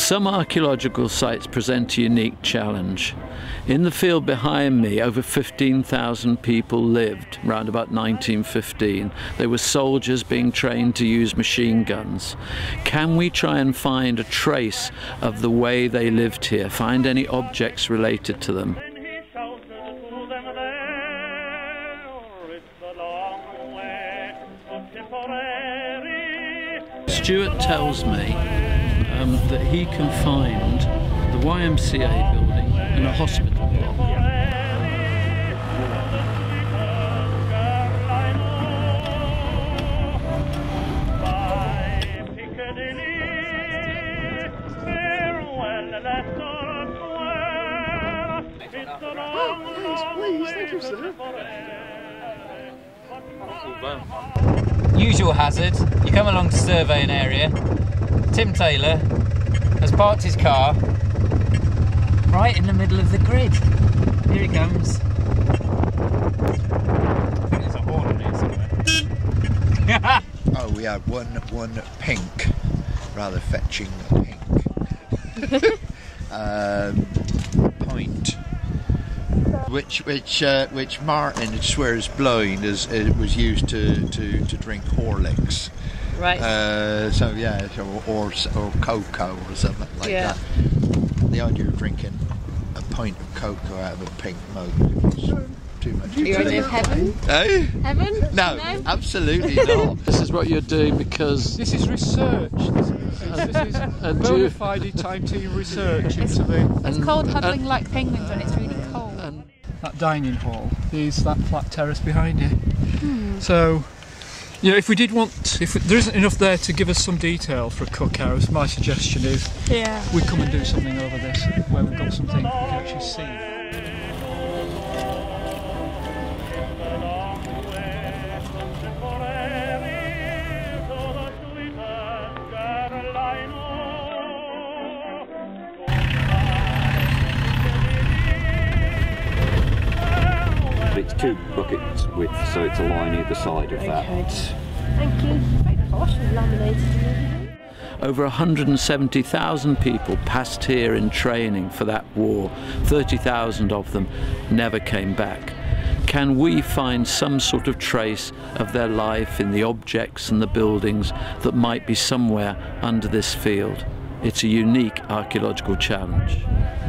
Some archaeological sites present a unique challenge. In the field behind me, over 15,000 people lived around about 1915. They were soldiers being trained to use machine guns. Can we try and find a trace of the way they lived here, find any objects related to them? Stuart tells me that he can find the YMCA building and a hospital block. Oh, please, thank you, sir. Usual hazard, you come along to survey an area. Tim Taylor has parked his car right in the middle of the grid. Here he comes. There's a horn in here somewhere. Oh, we have one pink, rather fetching pink point, which Martin swears blind as it was used to drink Horlicks. Right. So yeah, or cocoa or something like that. The idea of drinking a pint of cocoa out of a pink mug was too much. Are you in heaven? Eh? Heaven? No, absolutely not. This is what you're doing because... This is research. This is bona fide time team research into the... It's cold huddling like penguins when it's really cold. That dining hall is that flat terrace behind you. So, you know, if we did want, if there isn't enough there to give us some detail for a cookhouse, my suggestion is we come and do something over this where we've got something we can actually see. It's 2 buckets width, so it's a line either side of that. Thank you. Very posh and laminated and everything. Over 170,000 people passed here in training for that war. 30,000 of them never came back. Can we find some sort of trace of their life in the objects and the buildings that might be somewhere under this field? It's a unique archaeological challenge.